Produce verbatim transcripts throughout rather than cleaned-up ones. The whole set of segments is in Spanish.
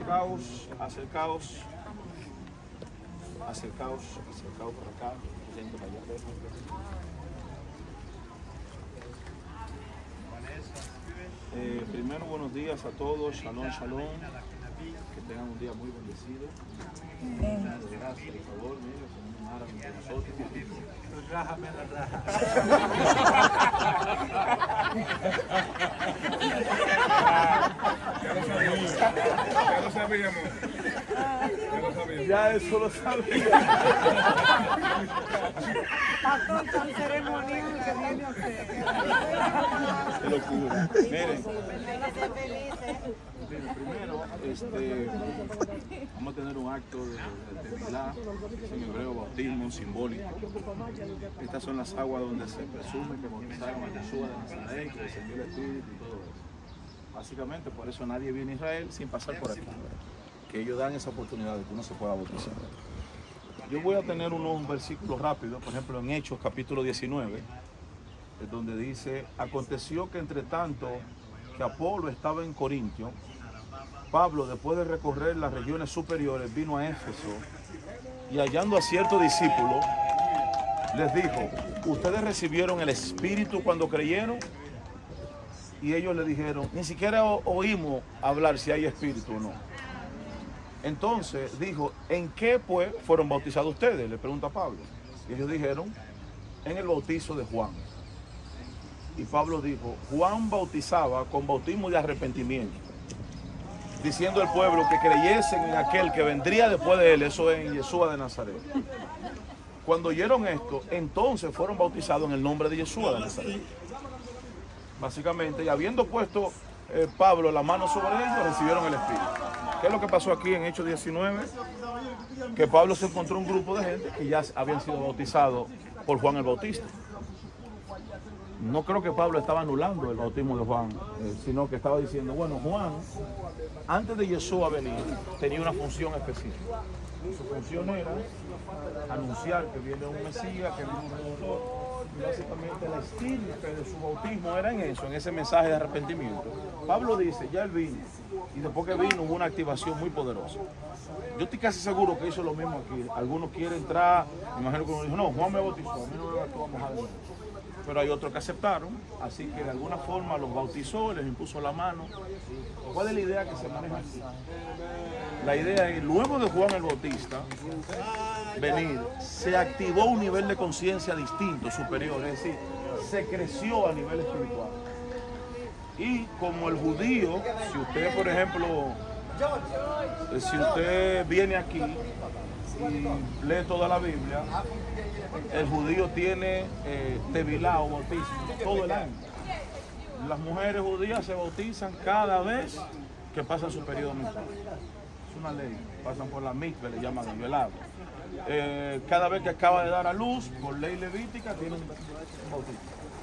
acercaos, acercaos, acercaos, acercaos por acá, yendo para allá. Eh, primero, buenos días a todos, shalom, shalom, que tengan un día muy bendecido. Gracias, por favor, mire, con un árabe entre nosotros. Rájame la raja. Ya lo sabíamos. Ya lo sabíamos. Ya lo sabíamos. Ya eso lo sabía. Pastor tan ceremonioso que viene a hacer. Qué locura. Miren. Miren, primero, este, vamos a tener un acto de, de, de milá, en hebreo bautismo simbólico. Estas son las aguas donde se presume que bautizaron a Yeshua de Nazaret, que descendió el Espíritu y todo eso. Básicamente, por eso nadie viene a Israel sin pasar por aquí, que ellos dan esa oportunidad de que uno se pueda bautizar. Yo voy a tener unos versículos rápidos, por ejemplo en Hechos capítulo diecinueve, es donde dice: aconteció que entre tanto que Apolo estaba en Corintio, Pablo, después de recorrer las regiones superiores, vino a Éfeso y hallando a ciertos discípulos, les dijo: ¿ustedes recibieron el Espíritu cuando creyeron? Y ellos le dijeron: ni siquiera oímos hablar si hay Espíritu o no. Entonces dijo: ¿en qué pues fueron bautizados ustedes? Le pregunta Pablo. Y ellos dijeron: en el bautizo de Juan. Y Pablo dijo: Juan bautizaba con bautismo de arrepentimiento, diciendo al pueblo que creyesen en aquel que vendría después de él, eso es en Yeshua de Nazaret. Cuando oyeron esto, entonces fueron bautizados en el nombre de Yeshua de Nazaret. Básicamente, y habiendo puesto eh, Pablo la mano sobre ellos, recibieron el Espíritu. ¿Qué es lo que pasó aquí en Hechos diecinueve? Que Pablo se encontró un grupo de gente que ya habían sido bautizados por Juan el Bautista. No creo que Pablo estaba anulando el bautismo de Juan, eh, sino que estaba diciendo: bueno, Juan, antes de Yeshua venir, tenía una función específica. Su función era anunciar que viene un Mesías, que viene un Redentor. Y básicamente el estilo de su bautismo era en eso, en ese mensaje de arrepentimiento. Pablo dice: ya él vino, y después que vino hubo una activación muy poderosa. Yo estoy casi seguro que hizo lo mismo aquí. Algunos quieren entrar, me imagino que uno dijo: no, Juan me bautizó, a mí no me bautizó, vamos a ver. Pero hay otros que aceptaron, así que de alguna forma los bautizó, les impuso la mano. ¿Cuál es la idea que se maneja aquí? La idea es, luego de Juan el Bautista venir, se activó un nivel de conciencia distinto, superior, es decir, se creció a nivel espiritual. Y como el judío, si usted, por ejemplo, si usted viene aquí y lee toda la Biblia, el judío tiene eh, tevilá o bautismo todo el año. Las mujeres judías se bautizan cada vez que pasan su periodo menstrual. Es una ley, pasan por la mikve, le llaman el velado. Eh, cada vez que acaba de dar a luz, por ley levítica, tiene un bautismo.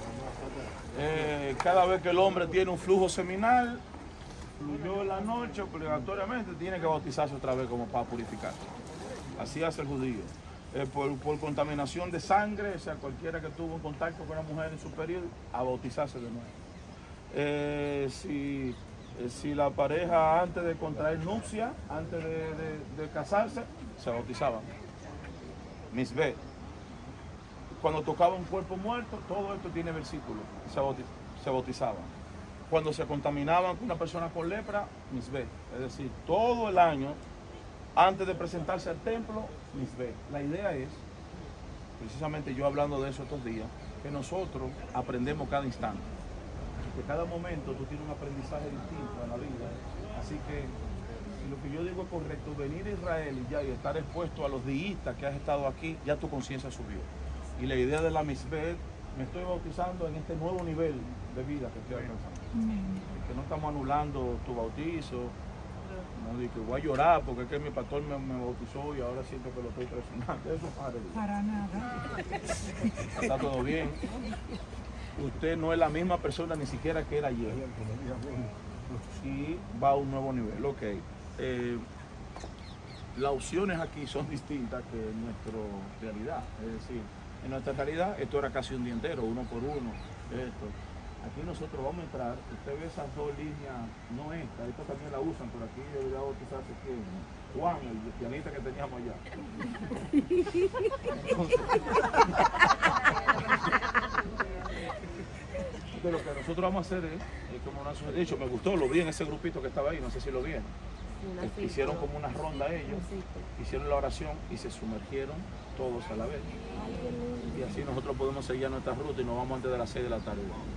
Eh, cada vez que el hombre tiene un flujo seminal, fluyó en la noche, obligatoriamente tiene que bautizarse otra vez como para purificarse. Así hace el judío. Eh, por, por contaminación de sangre, o sea, cualquiera que tuvo un contacto con una mujer en su periodo, a bautizarse de nuevo. Eh, si, eh, si la pareja antes de contraer nupcia, antes de, de, de casarse, se bautizaban. Misbeh. Cuando tocaba un cuerpo muerto, todo esto tiene versículos, se, bautiz, se bautizaban. Cuando se contaminaban con una persona con lepra, misbeh. Es decir, todo el año, antes de presentarse al templo, misbeh. La idea es, precisamente yo hablando de eso estos días, que nosotros aprendemos cada instante. Que cada momento tú tienes un aprendizaje distinto en la vida. Así que, si lo que yo digo es correcto, venir a Israel y ya y estar expuesto a los diístas que has estado aquí, ya tu conciencia subió. Y la idea de la misbeh, me estoy bautizando en este nuevo nivel de vida que estoy alcanzando. Que no estamos anulando tu bautizo. No digo que voy a llorar porque es que mi pastor me, me bautizó y ahora siento que lo estoy traicionando. Eso para, para nada. Está todo bien. Usted no es la misma persona ni siquiera que era ayer. Y va a un nuevo nivel. Ok. Eh, las opciones aquí son distintas que en nuestra realidad. Es decir, en nuestra realidad esto era casi un día entero, uno por uno. Esto. aquí nosotros vamos a entrar, usted ve esas dos líneas, no esta, esta también la usan, pero aquí yo voy a bautizar a quién, Juan, el pianista que teníamos allá. Entonces, de lo que nosotros vamos a hacer es, es como una sugerencia. De hecho, me gustó, lo vi en ese grupito que estaba ahí, no sé si lo vieron. Hicieron como una ronda ellos, hicieron la oración y se sumergieron todos a la vez. Y así nosotros podemos seguir nuestra ruta y nos vamos antes de las seis de la tarde.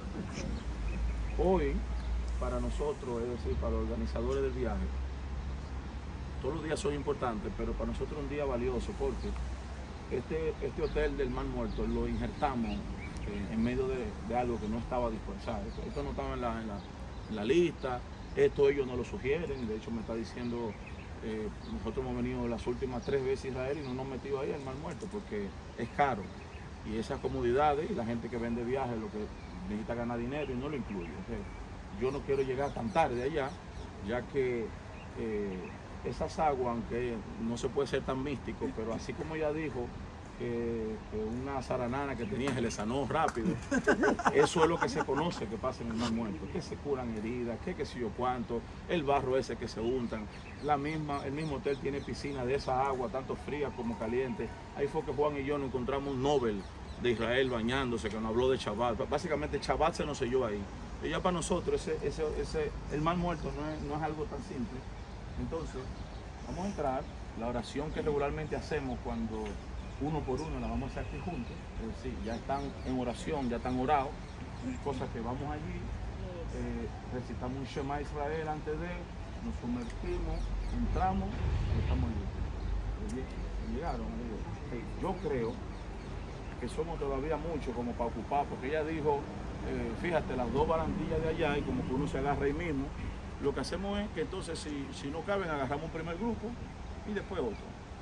Hoy, para nosotros, es decir, para los organizadores del viaje, todos los días son importantes, pero para nosotros un día valioso porque este, este hotel del Mar Muerto lo injertamos en, en medio de, de algo que no estaba dispensado. Esto, esto no estaba en la, en, la, en la lista, esto ellos no lo sugieren, de hecho me está diciendo, eh, nosotros hemos venido las últimas tres veces a Israel y no nos hemos metido ahí al Mar Muerto porque es caro. Y esas comodidades y la gente que vende viajes lo que necesita ganar dinero y no lo incluye. O sea, yo no quiero llegar tan tarde allá, ya que eh, esas aguas, aunque no se puede ser tan místico, pero así como ella dijo que, que una zaranana que tenía se le sanó rápido, eso es lo que se conoce que pasa en el Mar Muerto, que se curan heridas, que qué sé yo cuánto, el barro ese que se untan, la misma, el mismo hotel tiene piscina de esa agua, tanto fría como caliente. Ahí fue que Juan y yo nos encontramos un Nobel de Israel bañándose, que nos habló de Shabbat. Básicamente Shabbat se nos selló ahí. Y ya para nosotros ese, ese, ese, el Mar Muerto no es, no es algo tan simple. Entonces, vamos a entrar, la oración que regularmente hacemos cuando uno por uno la vamos a hacer aquí juntos, es decir, ya están en oración, ya están orados, cosas que vamos allí, eh, recitamos un Shema Israel antes de, nos sumergimos, entramos y estamos listos. Llegaron, amigos. Yo creo que somos todavía muchos como para ocupar, porque ella dijo, eh, fíjate, las dos barandillas de allá y como que uno se agarra ahí mismo. Lo que hacemos es que entonces si, si no caben, agarramos un primer grupo y después otro.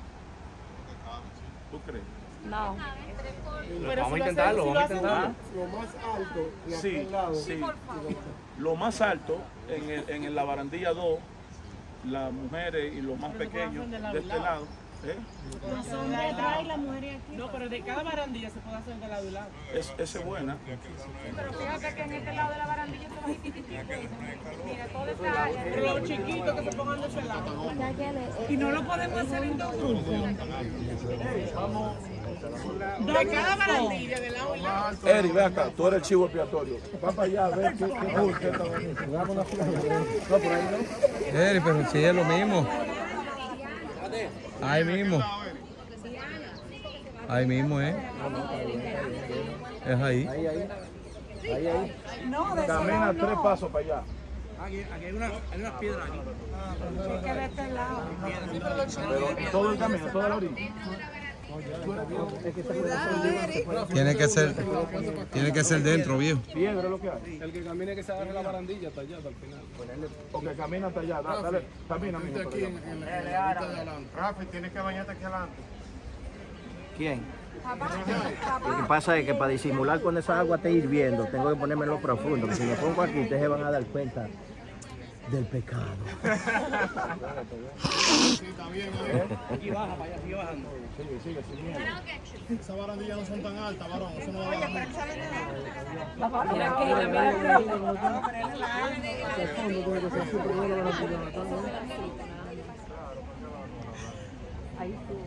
¿Tú crees? No. Pero vamos a intentarlo, vamos a intentarlo. Lo más alto y Sí, aquel lado. sí. Lo más alto, en, el, en la barandilla dos, las mujeres y los más pequeños de este lado. ¿Eh? No son de atrás y las mujeres aquí. No, pero de cada barandilla se puede hacer de lado y lado. Es, esa es buena. Pero fíjate que en este lado de la barandilla son chiquititos. Mira, todo está área. Pero los chiquitos que se pongan de ese lado. Y no lo podemos hacer en dos grupos. De cada barandilla, de lado y lado. Eri, ve acá, tú eres el chivo expiatorio. Va para allá a ver qué qué está bonito. Vamos a la fila. No, por ahí no. Eri, pero sí es lo mismo. Ahí mismo. Ahí mismo, ¿eh? Es ahí. Ahí, ahí. Ahí, ahí. No, de ese Camina lado tres no. pasos para allá. Aquí, aquí hay, una, hay unas piedras aquí. Es que de este lado. Pero todo el camino, toda la orilla. Tiene que ser, tiene que ser dentro, viejo. Piedra es lo que hay. El que camine que se agarre la barandilla hasta allá, hasta el final. Porque camina hasta allá. Dale, dale, camina, mijo. por allá. Rafi, tienes que bañarte aquí adelante. ¿Quién? Lo que pasa es que para disimular cuando esa agua esté hirviendo, tengo que ponerme en lo profundo, porque si me pongo aquí, ustedes se van a dar cuenta del pecado. Aquí baja, para allá, sigue bajando. Sigue, sigue, sigue. Esas barandillas no son tan altas, varón. Eso no va a bajar mucho. Mira aquí, mira aquí. Ahí tú.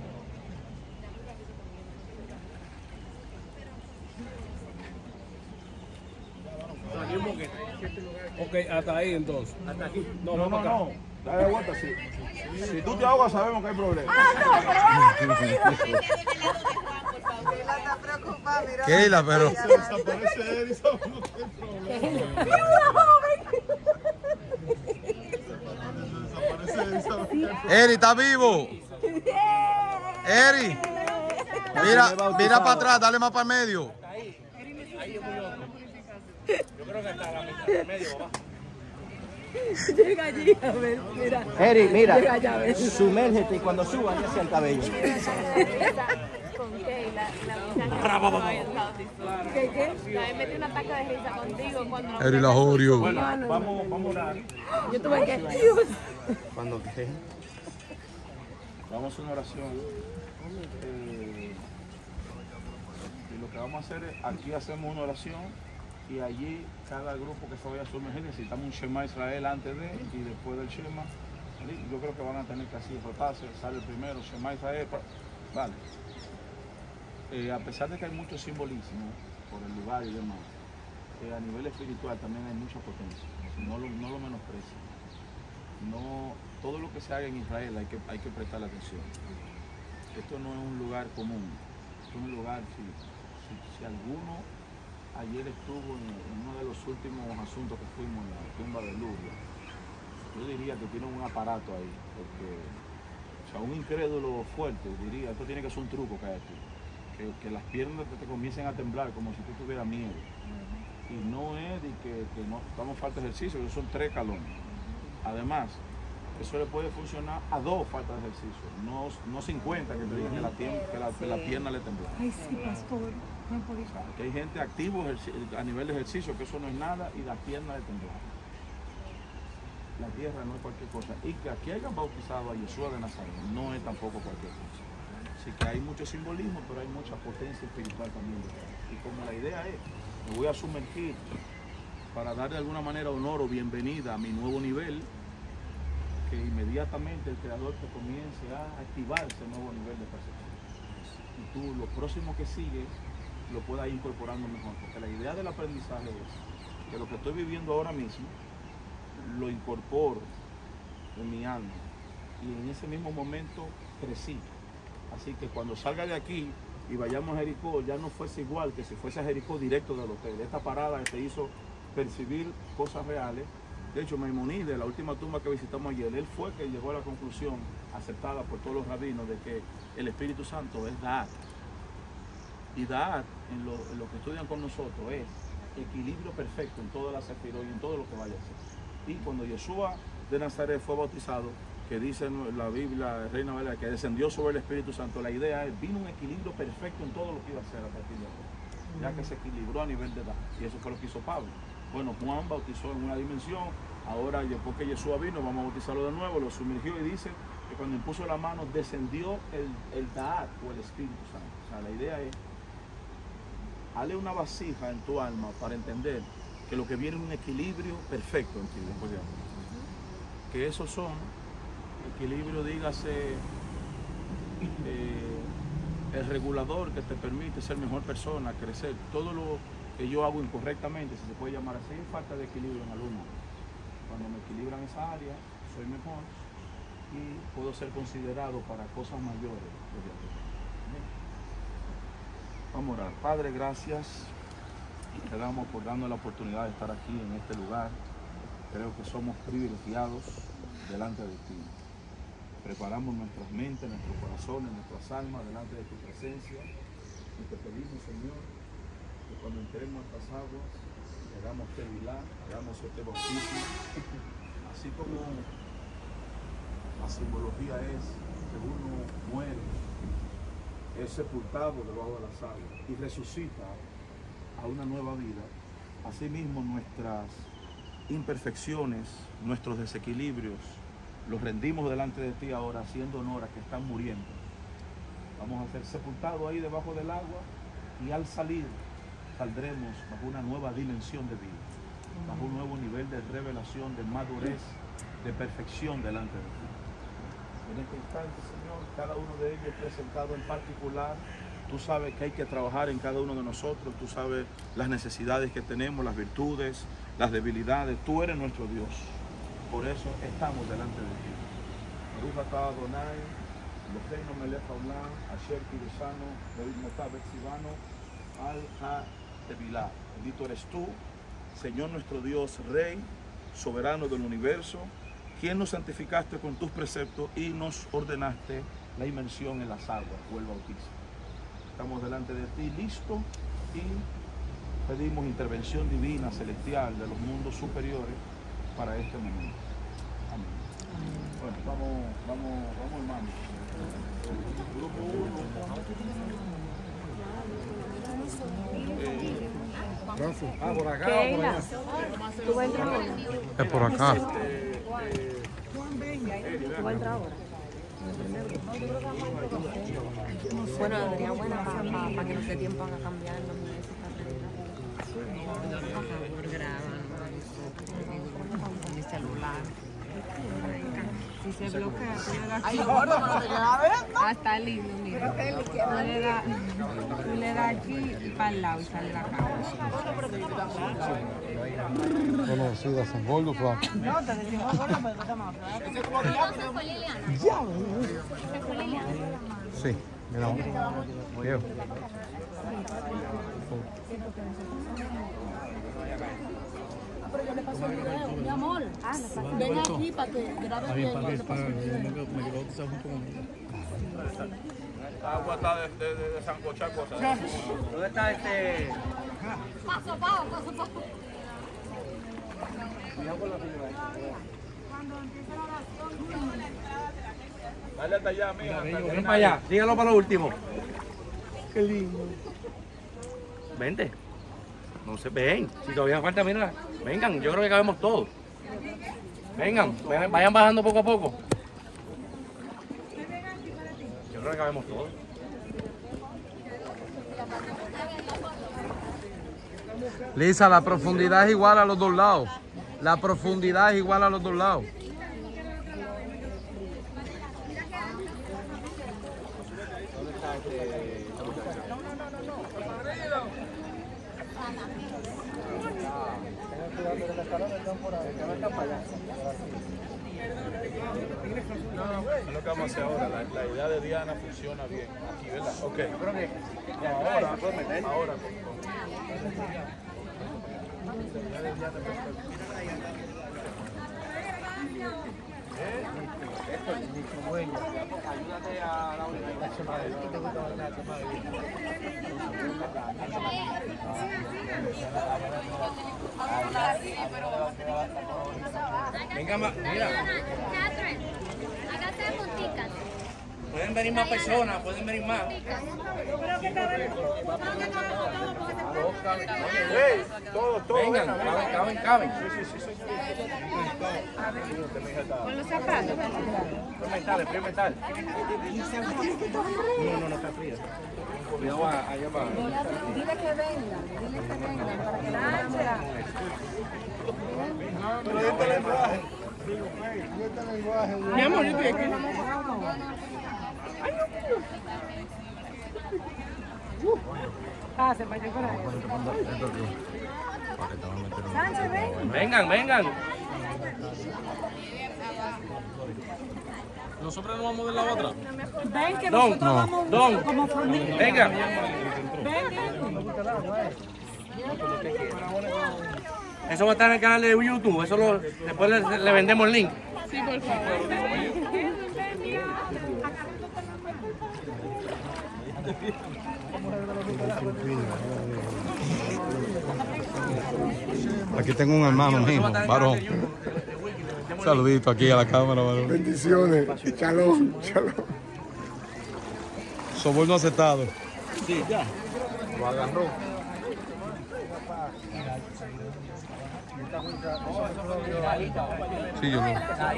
Aquí un poquito. Ok, hasta ahí entonces. Hasta aquí. No, No, no, no. Dale vuelta, sí. Si tú te ahogas, sabemos que hay problema. Keila, pero... Desaparece él y sabemos que hay problema. Desaparece él y sabemos que hay problema. Eri, ¿está vivo? Eri. Mira, mira para atrás, dale más para el medio. Yo creo que está a la mitad, del medio, abajo. Llega allí, a ver, mira. Eri, mira, Llega allá, a ver. sumérgete y cuando subas ya hacia el cabello. Con Keila, la muchacha que había bautizado. ¿Qué, qué? También metí un ataque de risa contigo cuando... Eri la Jorio. Bueno, vamos, vamos a orar. Yo tuve que... Cuando qué. Vamos a hacer una oración. Eh, y lo que vamos a hacer es, aquí hacemos una oración y allí cada grupo que se vaya a sumergir necesitamos un Shema Israel antes de y después del Shema. Yo creo que van a tener que así rotarse, sale el primero, Shema Israel, vale. Eh, a pesar de que hay mucho simbolismo por el lugar y demás, eh, a nivel espiritual también hay mucha potencia, no lo, no lo menosprecio. No, todo lo que se haga en Israel hay que, hay que prestar atención. Esto no es un lugar común, esto es un lugar, si, si, si alguno ayer estuvo en, en uno de los últimos asuntos que fuimos en la tumba de Lourdes, yo diría que tiene un aparato ahí, porque o sea, un incrédulo fuerte diría, esto tiene que ser un truco que hay aquí, que, que las piernas te, te comiencen a temblar como si tú tuvieras miedo. Y no es de que, que no estamos falta de ejercicio, esos son tres calones. Además, eso le puede funcionar a dos faltas de ejercicio, no, no cincuenta que te digan que la, que la, que la pierna le tembla. Ay, sí, pastor. No por eso. O sea, que hay gente activo a nivel de ejercicio, que eso no es nada, y las piernas le temblan. La tierra no es cualquier cosa. Y que aquí hayan bautizado a Yeshua de Nazaret no es tampoco cualquier cosa. Así que hay mucho simbolismo, pero hay mucha potencia espiritual también. Y como la idea es, me voy a sumergir para dar de alguna manera honor o bienvenida a mi nuevo nivel, que inmediatamente el Creador te comience a activar ese nuevo nivel de percepción. Y tú, lo próximo que sigue, lo puedas ir incorporando mejor. Porque la idea del aprendizaje es que lo que estoy viviendo ahora mismo, lo incorporo en mi alma. Y en ese mismo momento crecí. Así que cuando salga de aquí y vayamos a Jericó, ya no fuese igual que si fuese a Jericó directo del hotel. Esta parada te hizo percibir cosas reales. De hecho, Maimonides, la última tumba que visitamos ayer, él fue que llegó a la conclusión, aceptada por todos los rabinos, de que el Espíritu Santo es Da'at. Y Da'at, en lo, en lo que estudian con nosotros, es equilibrio perfecto en todas las sefirot y en todo lo que vaya a ser. Y cuando Yeshua de Nazaret fue bautizado, que dice la Biblia, Reina Valera, que descendió sobre el Espíritu Santo, la idea es, vino un equilibrio perfecto en todo lo que iba a hacer a partir de ahora, ya que se equilibró a nivel de edad. Y eso fue lo que hizo Pablo. Bueno, Juan bautizó en una dimensión, ahora después que Yeshua vino, vamos a bautizarlo de nuevo, lo sumergió y dice que cuando impuso la mano descendió el, el Da'at o el Espíritu Santo. O sea, la idea es, hazle una vasija en tu alma para entender que lo que viene es un equilibrio perfecto en ti, después de ahora. Que esos son, equilibrio, dígase, eh, el regulador que te permite ser mejor persona, crecer. Todo lo que yo hago incorrectamente, si se puede llamar así, falta de equilibrio en alumno. Cuando me equilibran esa área, soy mejor y puedo ser considerado para cosas mayores. Vamos a orar. Padre, gracias. Te damos por darnos la oportunidad de estar aquí en este lugar. Creo que somos privilegiados delante de ti. Preparamos nuestras mentes, nuestros corazones, nuestras almas delante de tu presencia. Y te pedimos, Señor, que cuando entremos a estas aguas, hagamos tevilá, hagamos este bautismo. Así como la simbología es que uno muere, es sepultado debajo de las aguas y resucita a una nueva vida. Asimismo, nuestras imperfecciones, nuestros desequilibrios, los rendimos delante de ti ahora, haciendo honor a que están muriendo. Vamos a ser sepultados ahí debajo del agua y al salir saldremos bajo una nueva dimensión de vida, bajo un nuevo nivel de revelación, de madurez, de perfección delante de ti. En este instante, Señor, cada uno de ellos presentado en particular, tú sabes que hay que trabajar en cada uno de nosotros, tú sabes las necesidades que tenemos, las virtudes, las debilidades. Tú eres nuestro Dios, por eso estamos delante de ti. Baruch atah Adonai, Eloheinu melech haolam, asher kirusanu be'idmotav betzivanu al ha-tevilá. Bendito eres tú, Señor nuestro Dios, Rey, soberano del universo, quien nos santificaste con tus preceptos y nos ordenaste la inmersión en las aguas o el bautismo. Estamos delante de ti listos y pedimos intervención divina, celestial, de los mundos superiores para este momento. Amén. Bueno, vamos, vamos, vamos hermanos. Grupo uno. Eh, ah, por acá, por allá. ¿Tú vas a entrar ahora? Es por acá. ¿Tú vas a entrar ahora? Bueno, Adrián, buena para pa, pa que no se tiempo a cambiar los meses. Mi celular. Si se bloquea, tú le das Ay, aquí. gordo, pero te queda ver. Ah, está lindo, mira. Tú le das, tú le das aquí y para el lado y sale la cámara. Bueno, sí, de San Gordo, Fran. No, te decimos gordo, pero tú estás más flaco. Sí, mira. Viejo. Pero yo le paso el video, mi amor. Ven aquí para que grabes bien. Yo le paso el video. Esta agua está de, de, de, de sancochar cosas. ¿Dónde está este? Paso, paso, paso, paso. Dale hasta allá, mija. Ven para allá, dígalo para lo último. Qué lindo. Vente. No se ven. Si todavía falta, mira. Vengan, yo creo que cabemos todos. Vengan, vayan bajando poco a poco. Yo creo que cabemos todos. Lisa, la profundidad es igual a los dos lados. La profundidad es igual a los dos lados. Es lo que vamos a hacer ahora. La, la idea de Diana funciona bien. Aquí, ¿verdad? Ok. Creo que ahora, ahora. Venga, mira. Catherine, hágase punticas. Pueden venir más personas, pueden venir más. Hey, todos, todos. Vengan, caben, caben, caben. Sí, sí, sí, sí. Con los zapatos. Frío mental, frío mental. No, no, no está fría. Cuidado allá para. Dile que venga, dile que venga para que la cámara. Pero este lenguaje. Mi amor, yo estoy aquí. Pase, para allá por ahí. Sánchez, ven. Vengan, vengan. ¿Nosotros nos vamos de la otra? Ven que Don, nosotros vamos Don, como familia. vengan. Ven, Eso va a estar en el canal de YouTube. Eso lo, después le, le vendemos el link. Sí, por favor. Aquí tengo un hermano mío, varón. Un saludito aquí a la cámara, varón. Bendiciones. Shalom, shalom. Soborno aceptado. Sí, ya. Lo agarró. Sí, yo no.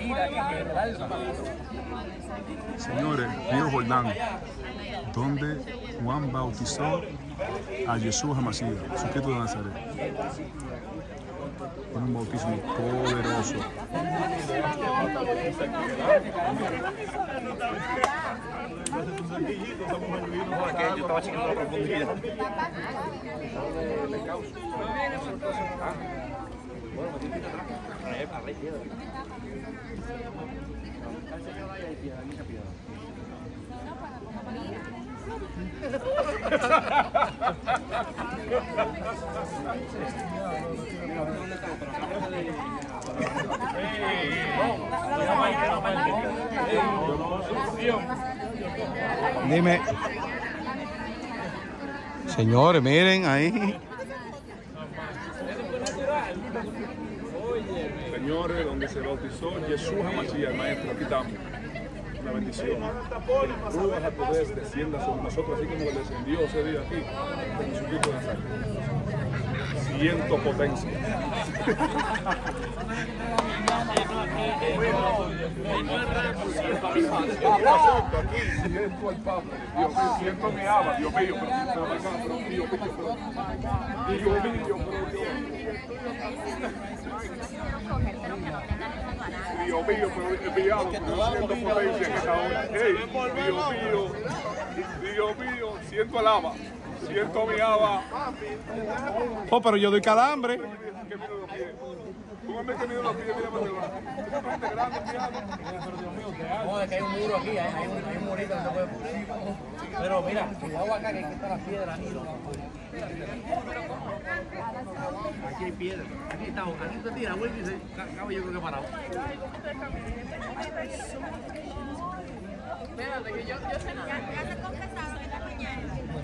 Señores, río Jordán, donde Juan bautizó a Jesús Hamashiach, Jesucristo de Nazaret. Un bautismo poderoso. Yo estaba chequeando la profundidad. Dime. Señores, miren ahí. Señores, donde se bautizó Jesús Hamashiach, el maestro, aquí estamos. Una bendición. Ruach HaKodesh descienda sobre nosotros, así como descendió ese día aquí, con Jesucristo de Nazaret. Si Siento potencia. Aquí siento al Padre. Dios mío, siento mi alma. Dios mío, pero Dios mío, Dios mío, Dios mío, pero enviado, pero siento potencia en esta hora. Hey, Dios mío, Dios mío, siento el alma. Siento mi alma. Oh, pero yo doy calambre. Que mire los pies. Póngame que mire los pies, mira para arriba. Esta gente grande, enviado. No, es que hay un muro aquí, ¿eh? hay, un, hay un murito que no se puede. Pero mira, cuidado acá que aquí está la piedra. Aquí hay piedra. Aquí está, aquí te tira, vuelve y se acaba yo creo que parado. Espérate, que yo, yo sé nada. Ya se confesaron en la mañana.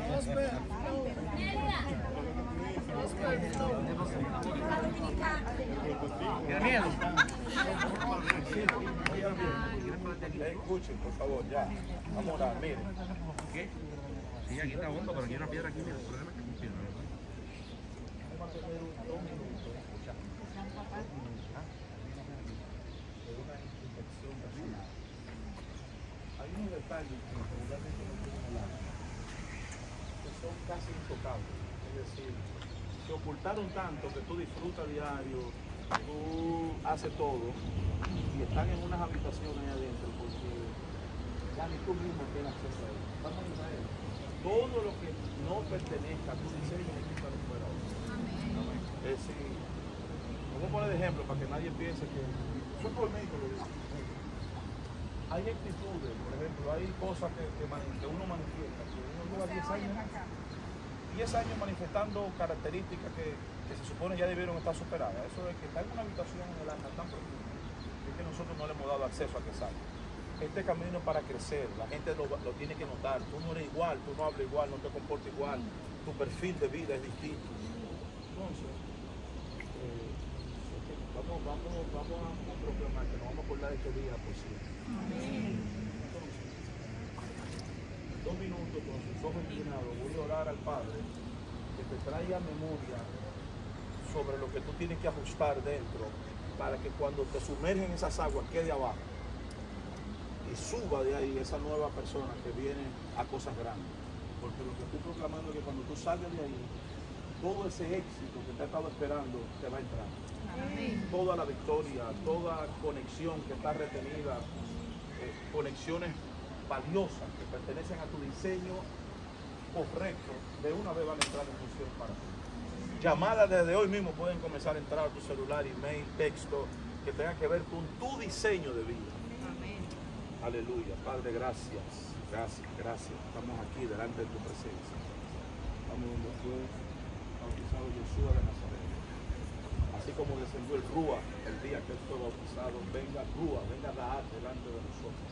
¿Tiene miedo? Escuchen, por favor, ya. Vamos a orar, miren. ¿Qué? Sí, aquí está hondo, pero aquí hay una piedra aquí, mira, el problema es que hay una piedra. Hay unos detalles que regularmente no tienen el alma, que son casi intocables. Es decir, se ocultaron tanto que tú disfrutas diario, tú haces todo, y están en unas habitaciones ahí adentro porque ya ni tú mismo tienes acceso a ellos. Vamos a Israel. Todo lo que no pertenezca a tu diseño es quítalo fuera. Amén. Es decir, vamos a poner de ejemplo para que nadie piense que fue por mí que lo digo. Hay actitudes, por ejemplo, hay cosas que, que, que uno manifiesta, que uno lleva diez años, diez años manifestando características que, que se supone ya debieron estar superadas. Eso es que está en una habitación en el alma tan profunda, es que nosotros no le hemos dado acceso a que salga. Este camino para crecer, la gente lo, lo tiene que notar. Tú no eres igual, tú no hablas igual, no te comportas igual, tu perfil de vida es distinto. Entonces, eh, vamos, vamos, vamos a proclamar que nos vamos a acordar de este día por siempre. Entonces, dos minutos con sus ojos inclinados, voy a orar al Padre que te traiga memoria sobre lo que tú tienes que ajustar dentro para que cuando te sumergen esas aguas quede abajo y suba de ahí esa nueva persona que viene a cosas grandes. Porque lo que estoy proclamando es que cuando tú salgas de ahí, todo ese éxito que te ha estado esperando te va a entrar. Amén. Toda la victoria, toda conexión que está retenida, eh, conexiones valiosas que pertenecen a tu diseño correcto, de una vez van a entrar en función para ti. Llamadas desde hoy mismo pueden comenzar a entrar a tu celular, email, texto, que tenga que ver con tu diseño de vida. Amén. Aleluya. Padre, gracias, gracias, gracias. Estamos aquí delante de tu presencia. Estamos donde fue bautizado Jesús de Nazaret. Así como descendió el Rúa el día que él fue bautizado, venga Rúa, venga Rahat delante de nosotros.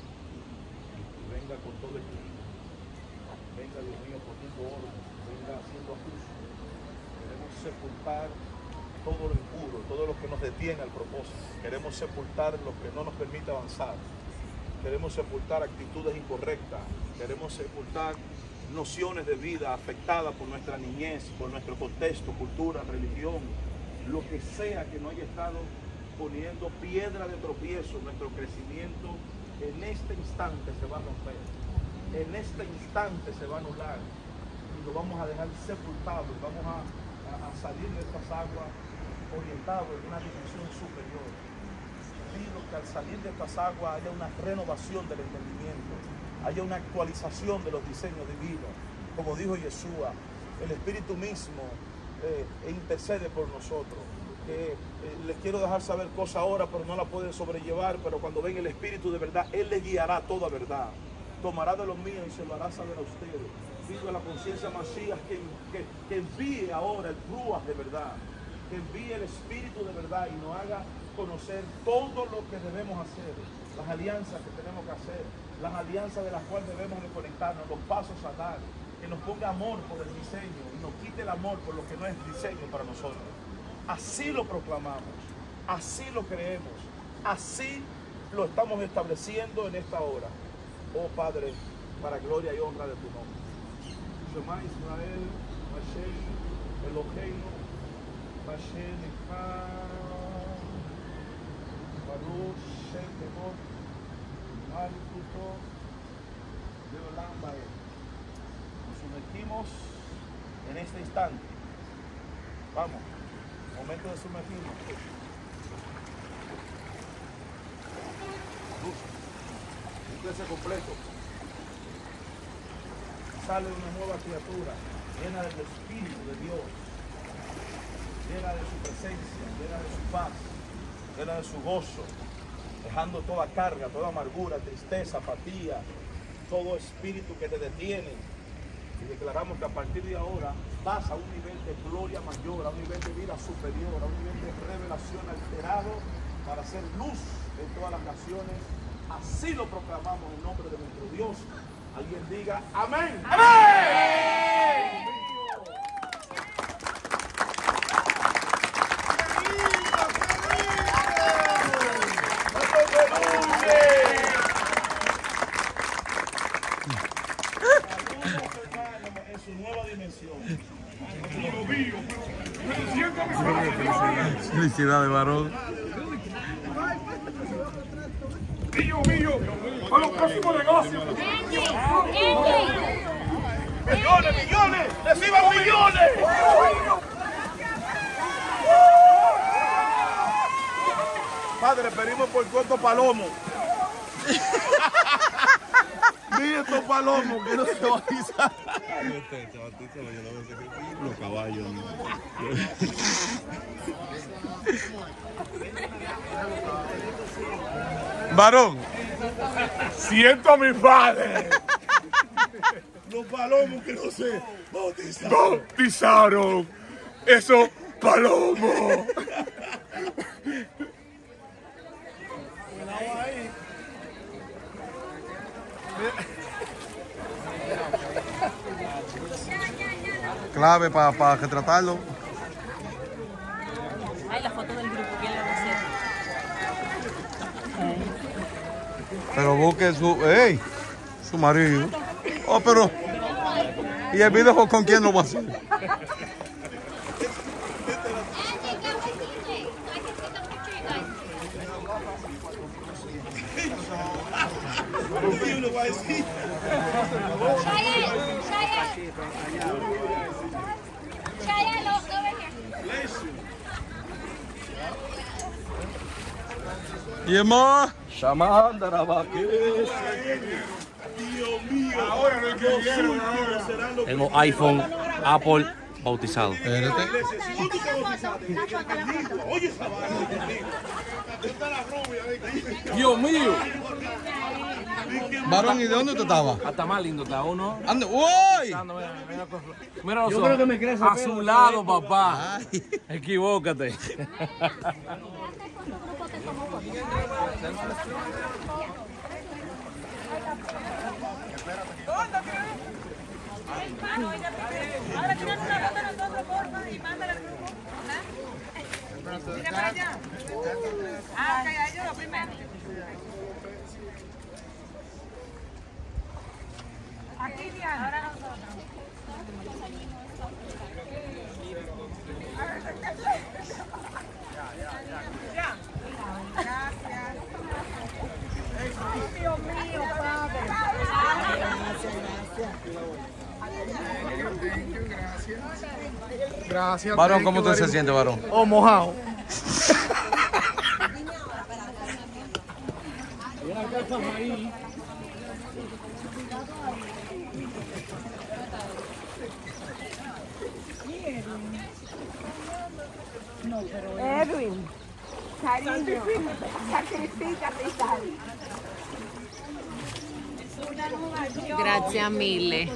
Y venga con todo el equilibrio. Venga, Dios mío, poniendo orden, venga haciendo justo. Queremos sepultar todo lo impuro, todo lo que nos detiene al propósito. Queremos sepultar lo que no nos permite avanzar. Queremos sepultar actitudes incorrectas. Queremos sepultar nociones de vida afectadas por nuestra niñez, por nuestro contexto, cultura, religión, lo que sea que no haya estado poniendo piedra de tropiezo. Nuestro crecimiento en este instante se va a romper. En este instante se va a anular y lo vamos a dejar sepultado y vamos a, a, a salir de estas aguas orientados en una dimensión superior. Pido que al salir de estas aguas haya una renovación del entendimiento, haya una actualización de los diseños de vida. Como dijo Yeshua, el Espíritu mismo eh, intercede por nosotros. Que eh, les quiero dejar saber cosas ahora, pero no la pueden sobrellevar, pero cuando venga el Espíritu de verdad, Él les guiará toda verdad. Tomará de los míos y se lo hará saber a ustedes. Pido a la conciencia Masías que, que, que envíe ahora el Ruach de verdad, que envíe el Espíritu de verdad y nos haga conocer todo lo que debemos hacer, las alianzas que tenemos que hacer, las alianzas de las cuales debemos de conectarnos, los pasos a dar, que nos ponga amor por el diseño y nos quite el amor por lo que no es diseño para nosotros. Así lo proclamamos, así lo creemos, así lo estamos estableciendo en esta hora. Oh Padre, para gloria y honra de tu nombre. Shema Israel, Hashem, Eloheinu, Nos sumergimos en este instante. Vamos, momento de sumergirnos. Ese completo. Sale una nueva criatura llena del Espíritu de Dios, llena de su presencia, llena de su paz, llena de su gozo, dejando toda carga, toda amargura, tristeza, apatía, todo espíritu que te detiene. Y declaramos que a partir de ahora vas a un nivel de gloria mayor, a un nivel de vida superior, a un nivel de revelación alterado para hacer luz en todas las naciones. Así lo proclamamos en nombre de nuestro Dios. Alguien diga amén. ¡Amén! En su nueva dimensión. Felicidades, varón. Mío, mío, a los próximos negocios. ¡Millones, millones! ¡Reciban millones! Padre, pedimos por cuántos palomos. Mira estos palomos que no se bautizan. Los caballos. Varón. Siento a mi padre. Los palomos que no se bautizaron. Bautizaron esos palomos. Clave para pa retratarlo. Ay, la foto del grupo, ¿quién la va a hacer? Pero busque su... ¡Ey! Su marido. Oh, pero... ¿Y el video con quién lo va a hacer? ¿Y es más? Dios mío. Ahora no escribieron, ahora. Serán los Tengo iPhone, Apple bautizado. Espérate. Si tú te bautizaste, oye esa vaina. Está la rubia. Dios mío. Varón, ¿y de dónde usted estaba? Hasta más lindo está uno. Ande, ¡uy! Mira, mira, mira los Yo ojos. creo que me crece A pelo, su lado, papá. Equivócate. Ahora tiran una foto de nosotros, porfa, y mándala al grupo. Mira para allá. Ah, calla, yo primero. Aquí, Diana. Ahora nosotros. Ya. Gracias. Dios mío, padre. Gracias. Varón, ¿cómo usted se siente, varón? Oh, mojado. Edwin, cariño, sacrificate y sal. Grazie mille.